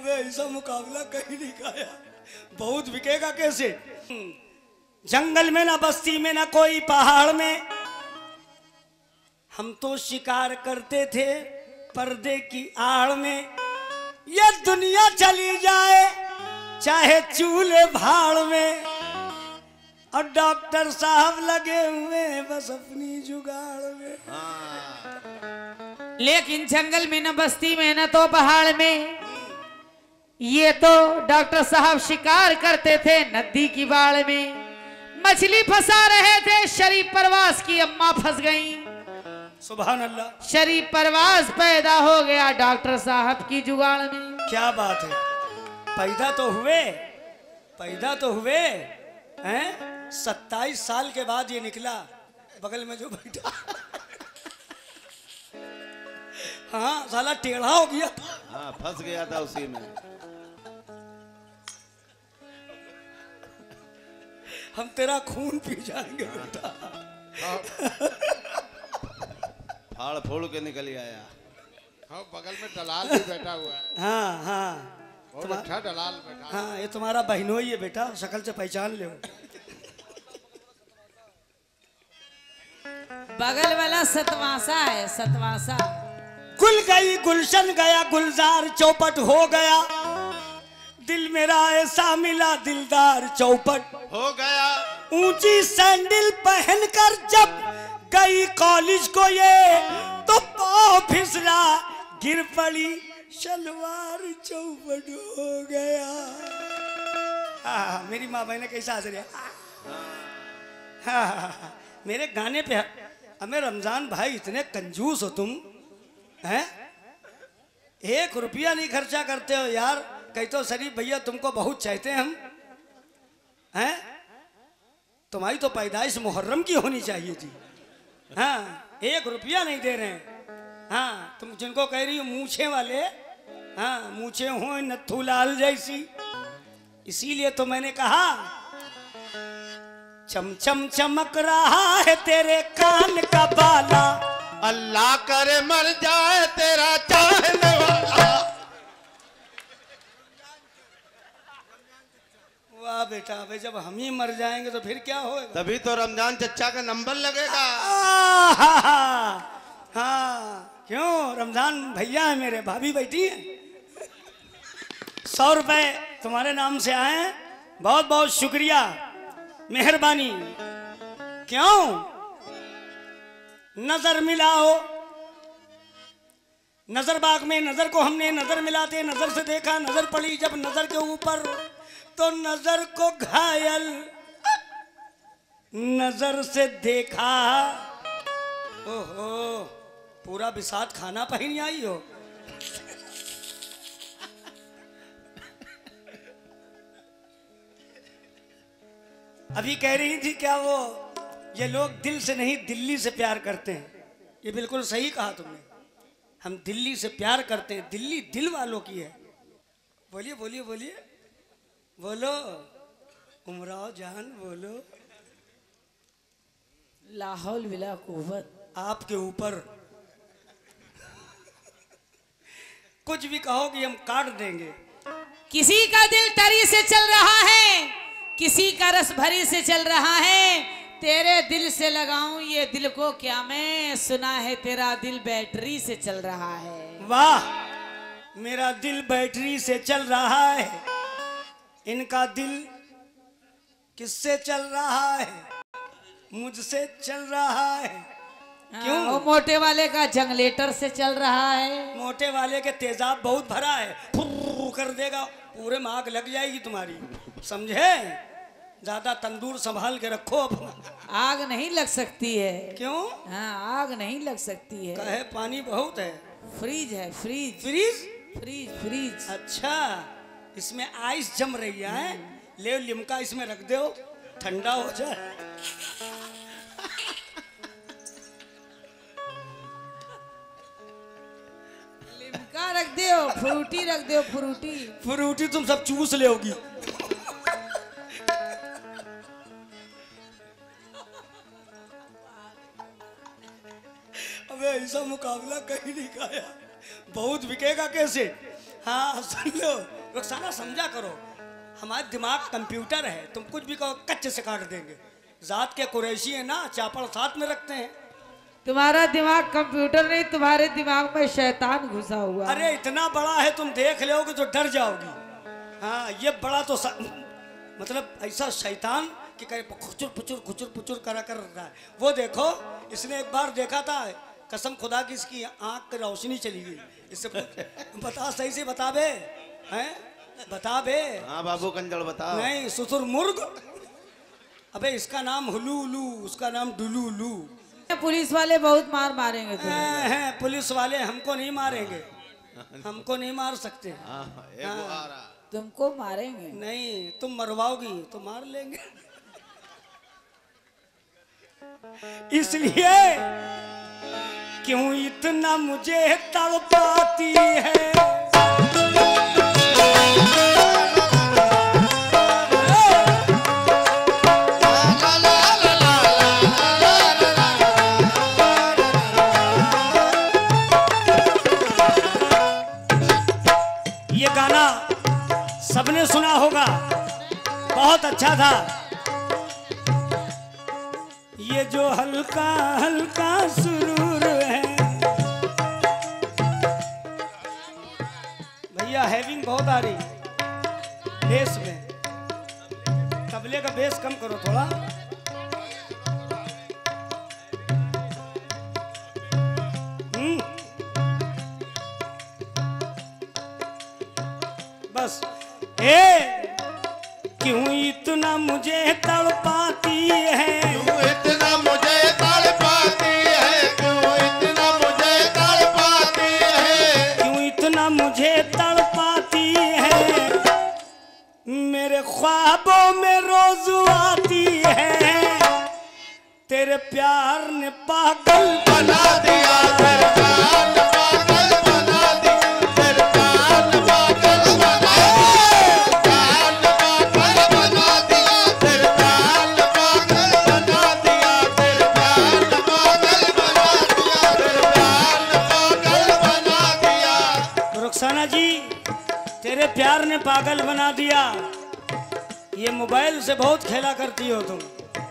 अबे ऐसा मुकाबला कहीं नहीं खाया, बहुत बिकेगा कैसे। जंगल में ना बस्ती में ना कोई पहाड़ में, हम तो शिकार करते थे पर्दे की आड़ में। ये दुनिया चली जाए चाहे चूल्हे भाड़ में, और डॉक्टर साहब लगे हुए बस अपनी जुगाड़ में। लेकिन जंगल में न बस्ती में न तो पहाड़ में, ये तो डॉक्टर साहब शिकार करते थे नदी की बाढ़ में। मछली फंसा रहे थे, शरीफ परवास की अम्मा फंस गई। सुभान अल्लाह। शरीफ परवास पैदा हो गया डॉक्टर साहब की जुगाड़ में। क्या बात है, पैदा तो हुए, पैदा तो हुए हैं। 27 साल के बाद ये निकला, बगल में जो बैठा हाँ साला टेढ़ा हो गया था। हाँ फंस गया था उसी में। हम तेरा खून पी जाएंगे बेटा। फाड़ फोड़ के निकल आया। हाँ बगल में दलाल भी बैठा हुआ है। हाँ हाँ बहुत अच्छा दलाल बैठा। हाँ ये तुम्हारा बहनोई है बेटा, शक्ल से पहचान लो। बगल वाला सतवासा है, सतवासा। गुल गई गुलशन गया गुलजार चौपट हो गया, दिल मेरा ऐसा मिला दिलदार चौपट हो गया। ऊंची सैंडल पहनकर जब गई कॉलेज को ये, तो पाँव फिसला गिर पड़ी शलवार चौपट हो गया। मेरी माँ बहने कैसा हंस रही। मेरे गाने पे हमें रमजान भाई इतने कंजूस हो तुम हैं, 1 रुपया नहीं खर्चा करते हो यार। कहीं तो शरीफ भैया तुमको बहुत चाहते हैं हम हैं। तुम्हारी तो पैदाइश मुहर्रम की होनी चाहिए थी। हाँ 1 रुपया नहीं दे रहे हैं। हाँ तुम जिनको कह रही हो मूछे वाले, हाँ मूछे हो नथू लाल जैसी, इसीलिए तो मैंने कहा चम चम चमक रहा है तेरे कान का बाला, अल्लाह करे मर जाए तेरा चाहने वाला। वाह बेटा, भाई जब हम ही मर जाएंगे तो फिर क्या होगा। तभी तो रमजान चचा का नंबर लगेगा। हाँ क्यों, रमजान भैया है मेरे, भाभी बैठी है। 100 रुपए तुम्हारे नाम से आए हैं, बहुत बहुत शुक्रिया, मेहरबानी। क्यों नजर मिलाओ, नजर बाग में नजर को हमने नजर मिलाते नजर से देखा, नजर पड़ी जब नजर के ऊपर तो नजर को घायल नजर से देखा। ओहो पूरा बिसात खाना पहन आई हो। अभी कह रही थी क्या वो, ये लोग दिल से नहीं दिल्ली से प्यार करते हैं। ये बिल्कुल सही कहा तुमने, हम दिल्ली से प्यार करते हैं, दिल्ली दिल वालों की है। बोलिए बोलिए बोलिए, बोलो उमराव जान बोलो। लाहौल बिला कुव्वत आपके ऊपर कुछ भी कहोगी हम काट देंगे। किसी का दिल तरी से चल रहा है, किसी का रस भरी से चल रहा है, तेरे दिल से लगाऊं ये दिल को क्या मैं, सुना है तेरा दिल बैटरी से चल रहा है। वाह मेरा दिल बैटरी से चल रहा है, इनका दिल किससे चल रहा है, मुझसे चल रहा है। क्यों? वो मोटे वाले का जंगलेटर से चल रहा है। मोटे वाले के तेजाब बहुत भरा है, फुर्र कर देगा, पूरे में आग लग जाएगी तुम्हारी, समझे। ज्यादा तंदूर संभाल के रखो अपना। आग नहीं लग सकती है। क्यों? हाँ आग नहीं लग सकती है। कहे पानी बहुत है। फ्रीज है, फ्रीज फ्रीज फ्रीज फ्रीज। अच्छा इसमें आइस जम रही है, ले लिमका इसमें रख दो ठंडा हो जाए। लिमका रख दो, फ्रूटी रख दो, फ्रूटी। फ्रूटी तुम सब चूस लेगी। अबे ऐसा मुकाबला कहीं नहीं खाया, बहुत बिकेगा कैसे। हाँ सुन लो रुखसाना, समझा करो, हमारा दिमाग कंप्यूटर है, तुम कुछ भी कहो कच्चे से काट देंगे। जात के कुरैशी है ना, चापड़ साथ में रखते हैं। तुम्हारा दिमाग कंप्यूटर नहीं, तुम्हारे दिमाग में शैतान घुसा हुआ। अरे इतना बड़ा है, तुम देख लोगे तो डर जाओगी। हाँ ये बड़ा तो मतलब ऐसा शैतान कि कहीं खुचुर पुचुर करा कर रहा है। वो देखो, इसने एक बार देखा था, कसम खुदा की इसकी आंख की रोशनी चली गई। इससे बता, सही से बता बे, हैं बता बे। हाँ बाबू कंजड़ बता। नहीं सुसुर मुर्ग। अबे इसका नाम हुलू उलू, उसका नाम डुलू उलू। पुलिस वाले बहुत मार मारेंगे तुम्हें। हैं पुलिस वाले हमको नहीं मारेंगे, हमको नहीं मार सकते। तुमको मारेंगे नहीं, तुम मरवाओगी तो मार लेंगे। इसलिए क्यों इतना मुझे तड़पाती है। ये गाना सबने सुना होगा, बहुत अच्छा था। ये जो हल्का हल्का सुरूर है, भैया हैविंग बहुत आ रही बेस में, तबले का बेस कम करो थोड़ा। बस क्यों इतना मुझे तड़पाती है, क्यों इतना मुझे तड़पाती है, क्यों इतना मुझे तड़पाती है, क्यों इतना मुझे तड़पाती है। मेरे ख्वाबों में रोज आती है, तेरे प्यार ने पागल बना दिया, तेरे प्यार ने पागल बना दिया, तेरे प्यार ने पागल बना दिया, तेरे प्यार ने पागल बना दिया, तेरे प्यार ने पागल बना दिया, तेरे प्यार ने पागल बना दिया। रुखसाना जी, तेरे प्यार ने पागल बना दिया। ये मोबाइल से बहुत खेला करती हो तुम।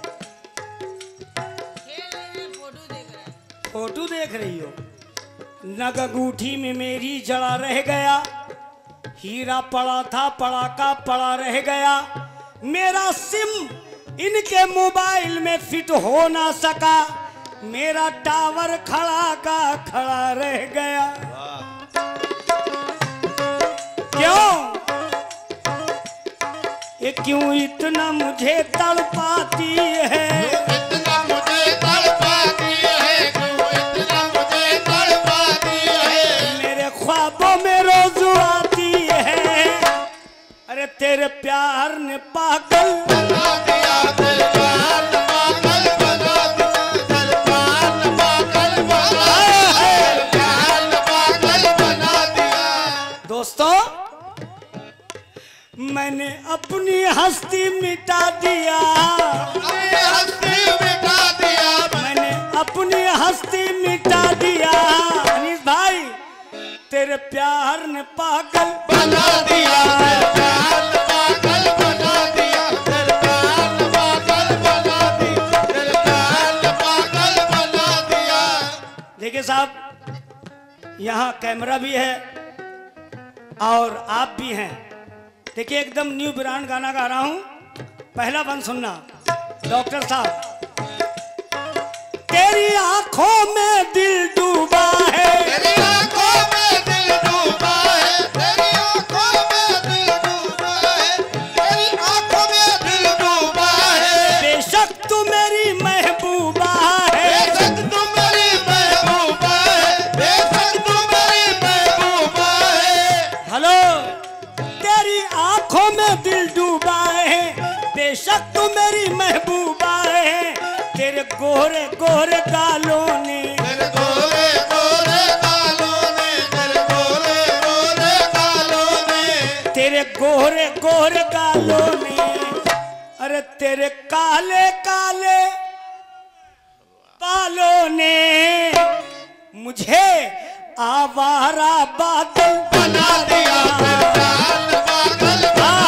फोटो देख रही हो, नग अंगूठी में मेरी जड़ा रह गया, हीरा पड़ा था पड़ा का पड़ा रह गया। मेरा सिम इनके मोबाइल में फिट हो ना सका, मेरा टावर खड़ा का खड़ा रह गया। क्यों ये क्यों इतना मुझे तड़पाती है, इतना मुझे तड़पाती है, क्यों इतना मुझे तड़पाती है। मेरे ख्वाबों में रोज आती है, अरे तेरे प्यार ने पागल बना दिया, तेरे प्यार ने पागल बना दिया, तेरे प्यार ने पागल बना दिया, तेरे प्यार ने पागल बना दिया। दोस्तों, मैंने अपनी हस्ती मिटा दिया, अपनी हस्ती मिटा दिया, मैंने अपनी हस्ती मिटा दिया। अनीस भाई, तेरे प्यार ने पागल बना दिया, तेरे प्यार ने पागल बना दिया, तेरे प्यार ने पागल बना दिया, तेरे प्यार ने पागल बना दिया। देखिए साहब, यहाँ कैमरा भी है और आप भी हैं। देखिए एकदम न्यू ब्रांड गाना गा रहा हूँ, पहला बंद सुनना। डॉक्टर साहब, तेरी आंखों में दिल डूबा है, तेरी आंखों में दिल डूबा है, तेरी आंखों में दिल डूबा है, तेरी आंखों में दिल डूबा है। बेशक तू मेरी महबूबा है, बेशक तू मेरी महबूबा है, बेशक तू मेरी महबूबा है। हेलो, तेरी आंखों में दिल डूबा है, बेशक तू मेरी महबूबा है। तेरे गोरे गोरे गालों ने, तेरे गोरे गोरे गालों ने, तेरे गोरे गोरे गालों ने, तेरे गोरे गोरे गालों ने, अरे तेरे काले काले बालों ने मुझे आवारा बादल बना दिया फिर जान पागल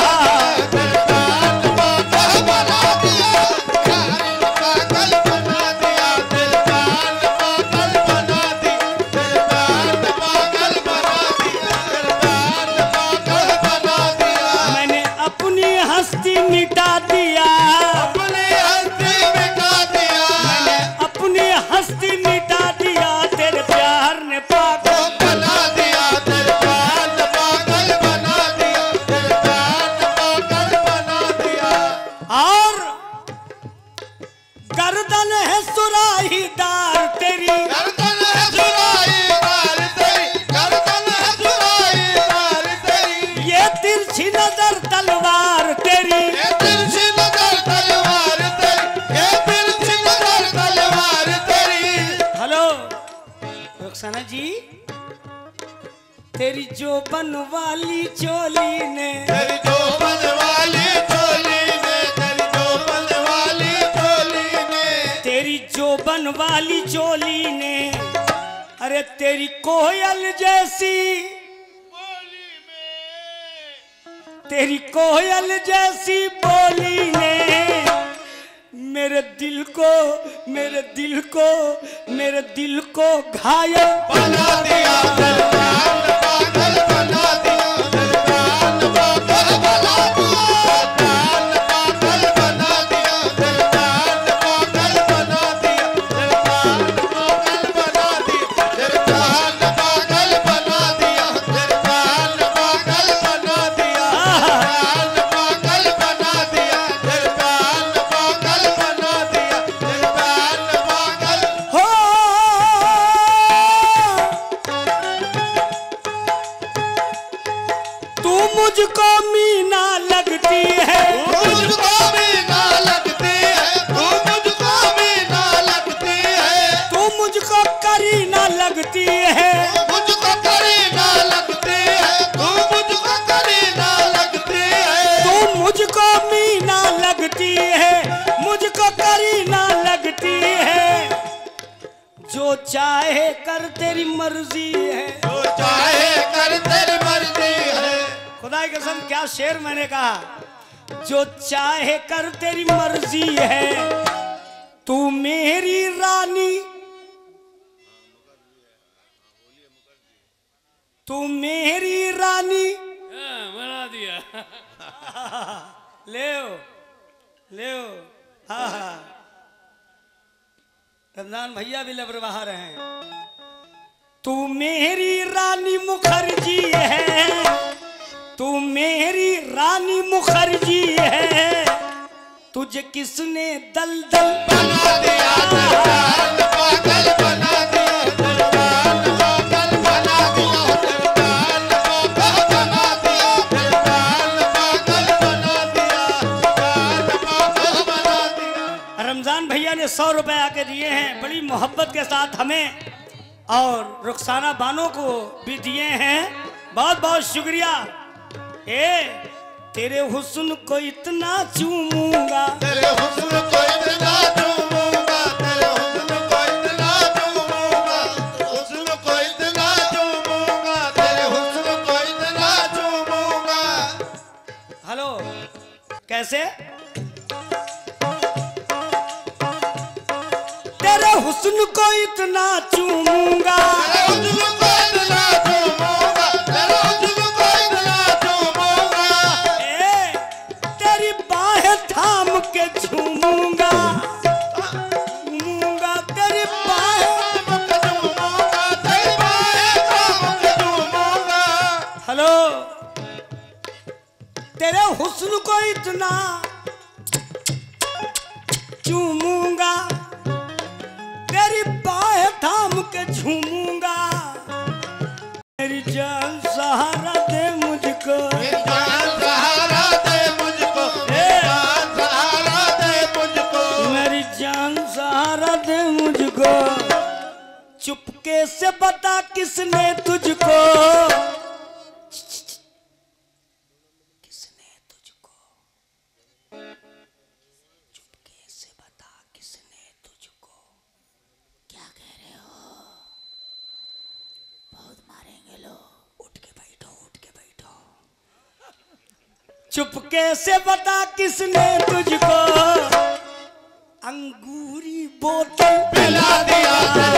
बना दिया जान पागल बना दिया दिल जान पागल बना दी दिल जान पागल बना दिया दिल जान पागल बना दिया मैंने अपनी हस्ती मिटा दिया अपनी हस्ती मिटा दिया मैंने अपनी हस्ती मिटा दिया तेरे प्यार ने पागल बना दिया दिल जान पागल बना दिया दिल जान पागल बना दिया और गर्दन है सुराहीदार तेरी गर्दन है सुराही दार तेरी गर्दन है सुराही दार तेरी ये तिरछी नजर तलवार तेरी ये तिरछी नजर तलवार तेरी ये तिरछी नजर तलवार तेरी हेलो रुखसाना जी तेरी जो बनवाली चोली ने तेरी जो बनवाली चोली ने तेरी जो बनवाली चोली ने तेरी जो बनवाली चोली ने अरे तेरी कोयल जैसी तेरी कोयल जैसी बोली ने मेरे दिल को मेरे दिल को मेरे दिल को घायल बना दिया दिल जान पागल बना दिया दिल जान पागल बना दिया जान पागल बना दिया दिल जान पागल बना दिया दिल जान पागल बना दिया दिल जान पागल बना दिया दिल जान पागल बना दिया जान पागल बना दिया दिल जान पागल बना दिया दिल जान पागल हो तू मुझको मीना लगती है मुझको भी ना लगती है तू मुझको भी ना लगती है तू मुझको करीना लगती है मुझको करी ना लगती है तू मुझको करी ना लगती है तू मुझको मीना लगती है मुझको करीना लगती है जो चाहे कर तेरी मर्जी है जो चाहे कर तेरी मर्जी है खुदा की कसम क्या शेर मैंने कहा जो चाहे कर तेरी मर्जी है तू मेरी रानी तू मेरी रानी बना दिया ले हाँ रमजान भैया भी लबरवाह रहे हैं तू मेरी रानी मुखर्जी है तू मेरी रानी मुखर्जी है तुझे किसने दलदल बना दिया दिल जान पागल बना दिया दिल जान पागल बना दिया दिल जान पागल बना दिया दिल जान पागल बना दिया जान पागल बना दिया रमजान भैया ने 100 रुपए आके दिए हैं बड़ी मोहब्बत के साथ हमें और रुखसाना बानो को भी दिए हैं बहुत बहुत शुक्रिया ए तेरे हुस्न को इतना चूमूंगा तेरे हुस्न को इतना चूमूंगा तेरे हुस्न को इतना चूमूंगा हुस्न को इतना चूमूंगा तेरे हुस्न को इतना चूमूंगा हेलो कैसे तेरे हुस्न को इतना चूमूंगा तेरे हुस्न को इतना चूमूंगा तेरे हुस्न को इतना चूमूंगा ए तेरी बाहें थाम के झूमूंगा झूमूंगा तेरी बाहें हेलो तेरे हुस्न को इतना चूमूंगा तेरी बाहें थाम के झूमूंगा मेरी जान सहारा दे मुझको सहारा दे मुझको सहारा दे मुझको मेरी जान सहारा दे मुझको चुपके से बता किसने तुझको किसने तुझको चुपके से बता किसने तुझको क्या कह रहे हो चुपके से बता किसने तुझको अंगूरी बोतल पिला दिया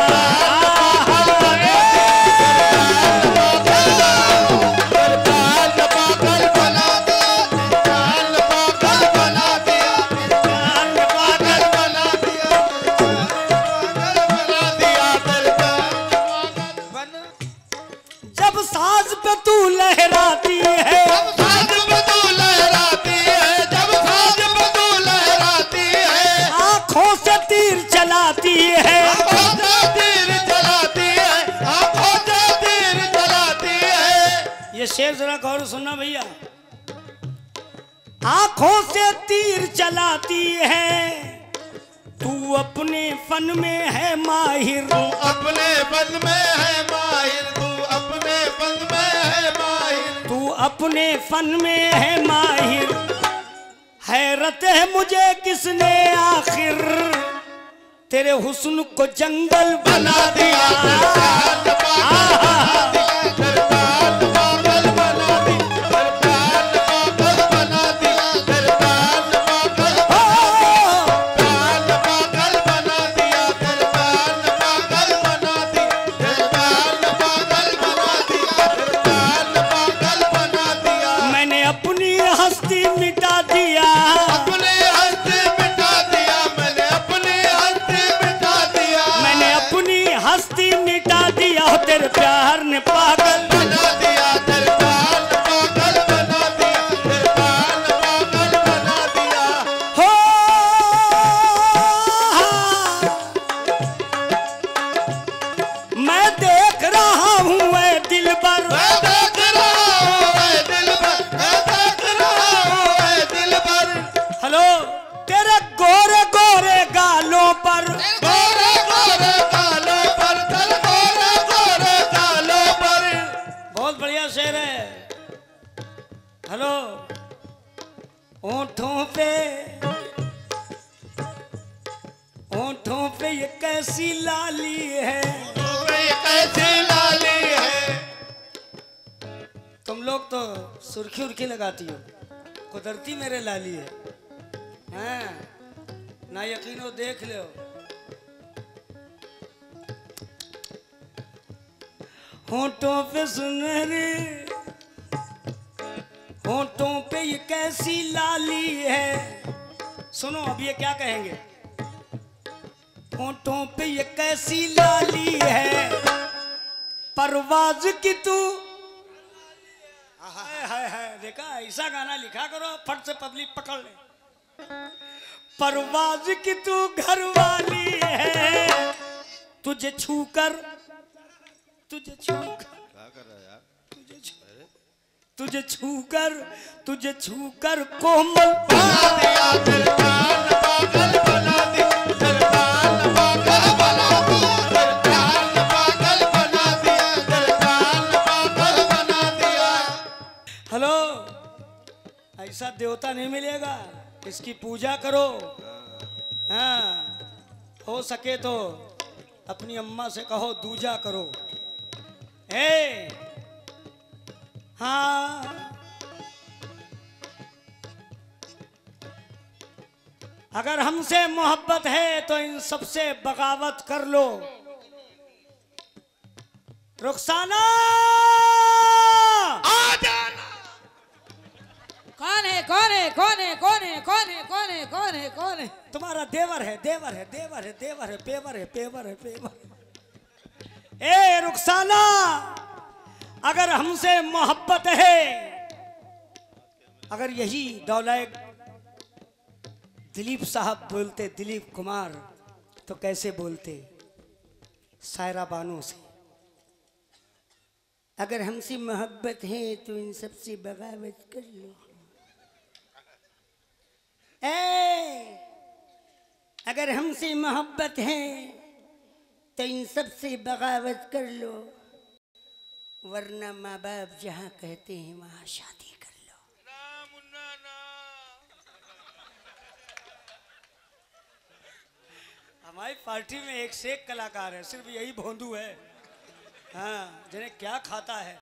जब साज पे तू लहराती है, जब साज पे तू लहराती है, जब साज पे तू लहराती है, आंखों से तीर चलाती है, आंखों से तीर चलाती है, आंखों से तीर चलाती है। ये शेर जरा गौर सुनना भैया। आंखों से तीर चलाती है, तू अपने फन में है माहिर, तू अपने फन में है माहिर, तू अपने फन में है माहिर, तू अपने फन में है माहिर। हैरत है मुझे किसने आखिर तेरे हुस्न को जंगल बना दिया। मैंने अपनी हस्ती मिटा दिया, अपने हस्ती मिटा दिया, मैंने अपनी हस्ती मिटा दिया, मैंने अपनी हस्ती मिटा दिया। हो तेरे प्यार ने पागल बना दिया, तेरे प्यार ने पागल बना दिया, तेरे प्यार ने पागल बना दिया। हो। मैं देख रहा हूँ ऐ दिलबर, मैं देख रहा हूँ ऐ दिलबर, मैं देख रहा हूँ ऐ दिलबर, हेलो तेरे गोरे गोरे गालों पर, गोरे गोरे गालों पर, तेरे गोरे गोरे गालों पर। बहुत बढ़िया शेर है। हेलो ओंठों पे ये कैसी लाली है। ये कैसी लाली है। तुम लोग तो सुर्खी उर्खी लगाती हो, कुदरती मेरे लाली है। हैं? ना यकीन हो देख लो। होंठों पे सुनहरे, होंठों पे ये कैसी लाली है। सुनो अब ये क्या कहेंगे। होंठों पे ये कैसी लाली है, परवाज की तू। हाय हाय हाय, देखा ऐसा गाना लिखा करो फट से पब्लिक पकड़ ले। परवाज की तू घर वाली है, तुझे छूकर, तुझे छूकर, तुझे छूकर, तुझे छूकर कोमल बना दिया, तेरे प्यार ने पागल बना दिया, तेरे प्यार ने पागल बना दिया, तेरे प्यार ने पागल बना दिया, तेरे प्यार ने पागल बना दिया। हेलो ऐसा देवता नहीं मिलेगा, इसकी पूजा करो। हाँ हो सके तो अपनी अम्मा से कहो दूजा करो। ए हाँ अगर हमसे मोहब्बत है तो इन सबसे बगावत कर लो। रुखसाना आ जाना। कौन है कौन है कौन है कौन है कौन है कौन है कौन है कौन है? तुम्हारा देवर है, देवर है, देवर है, देवर है, पेवर है, पेवर है, पेवर। ए रुखसाना अगर हमसे मोहब्बत है, अगर यही डौलाए दिलीप साहब बोलते, दिलीप कुमार, तो कैसे बोलते सायरा बानो से। अगर हमसे मोहब्बत है तो इन सबसे बगावत कर लो। ए अगर हमसे मोहब्बत है तो इन सबसे बगावत कर लो, वरना माँ बाप जहाँ कहते हैं वहाँ शादी कर लो। हमारी पार्टी में एक से एक कलाकार है, सिर्फ यही भोंदू है। हाँ जिन्हें क्या खाता है।